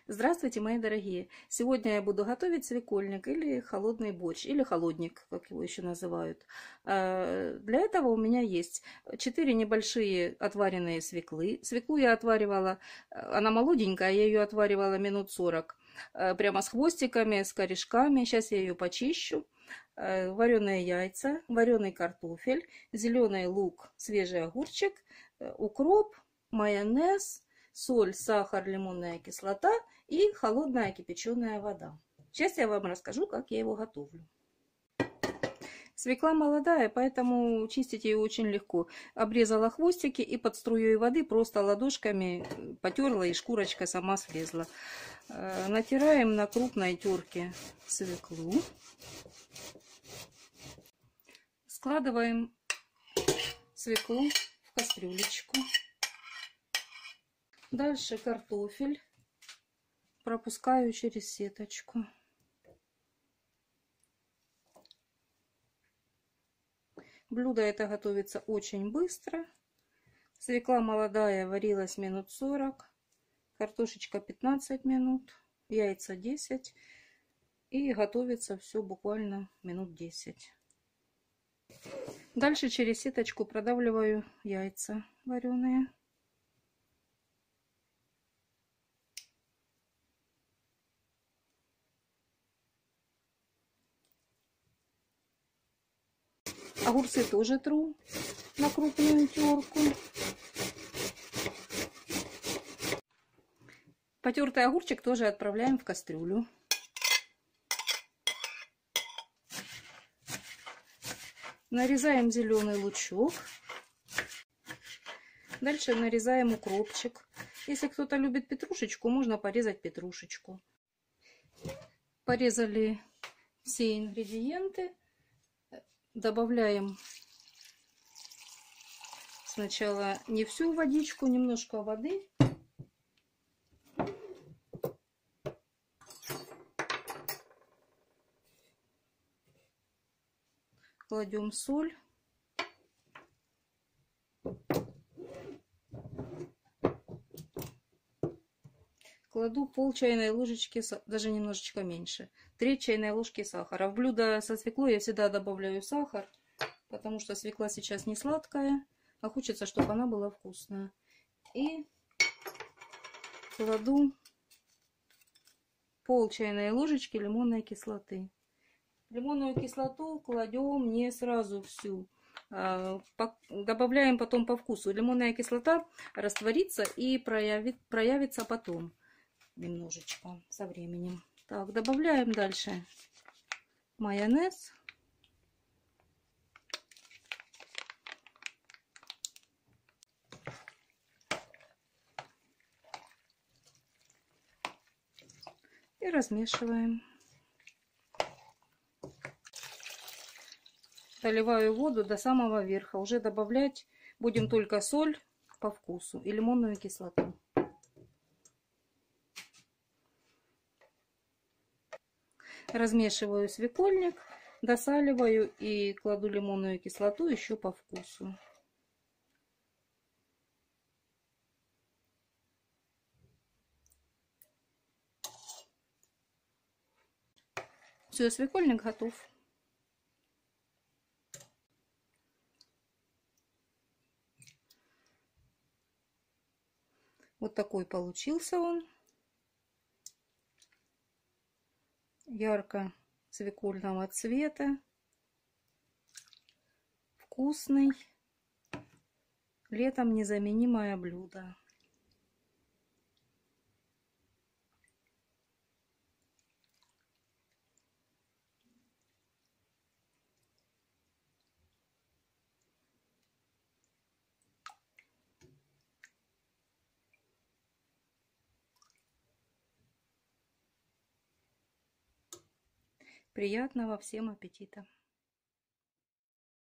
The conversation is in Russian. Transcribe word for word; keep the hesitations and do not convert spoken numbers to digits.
Здравствуйте, мои дорогие! Сегодня я буду готовить свекольник или холодный борщ, или холодник, как его еще называют. Для этого у меня есть четыре небольшие отваренные свеклы. Свеклу я отваривала, она молоденькая, я ее отваривала минут сорок. Прямо с хвостиками, с корешками. Сейчас я ее почищу. Вареные яйца, вареный картофель, зеленый лук, свежий огурчик, укроп, майонез, соль, сахар, лимонная кислота и холодная кипяченая вода. Сейчас я вам расскажу, как я его готовлю. Свекла молодая, поэтому чистить ее очень легко. Обрезала хвостики и под струей воды просто ладошками потерла, и шкурочка сама слезла. Натираем на крупной терке свеклу. Складываем свеклу в кастрюлечку. Дальше картофель пропускаю через сеточку. Блюдо это готовится очень быстро. Свекла молодая варилась минут сорок, картошечка пятнадцать минут, яйца десять. И готовится все буквально минут десять. Дальше через сеточку продавливаю яйца вареные. Огурцы тоже тру на крупную терку. Потертый огурчик тоже отправляем в кастрюлю. Нарезаем зеленый лучок. Дальше нарезаем укропчик. Если кто-то любит петрушечку, можно порезать петрушечку. Порезали все ингредиенты. Добавляем сначала не всю водичку, немножко воды. Кладем соль. Кладу пол чайной ложечки, даже немножечко меньше, треть чайной ложки сахара. В блюдо со свеклой я всегда добавляю сахар, потому что свекла сейчас не сладкая, а хочется, чтобы она была вкусная. И кладу пол чайной ложечки лимонной кислоты. Лимонную кислоту кладем не сразу всю. Добавляем потом по вкусу. Лимонная кислота растворится и проявит, проявится потом. Немножечко со временем. Так, добавляем дальше майонез. И размешиваем. Доливаю воду до самого верха. Уже добавлять будем только соль по вкусу и лимонную кислоту. Размешиваю свекольник, досаливаю и кладу лимонную кислоту еще по вкусу. Все, свекольник готов. Вот такой получился он. Ярко свекольного цвета. Вкусный. Летом незаменимое блюдо. Приятного всем аппетита!